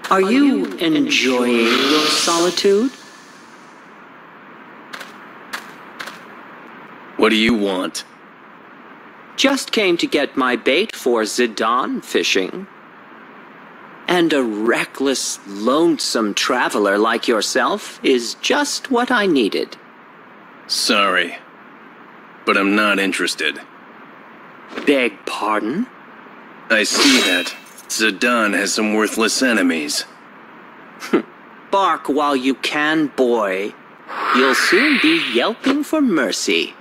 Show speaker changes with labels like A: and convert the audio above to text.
A: Are you enjoying your solitude?
B: What do you want?
A: Just came to get my bait for Zidane fishing. And a reckless, lonesome traveler like yourself is just what I needed.
B: Sorry, but I'm not interested.
A: Beg pardon?
B: I see that. Zidane has some worthless enemies.
A: Bark while you can, boy. You'll soon be yelping for mercy.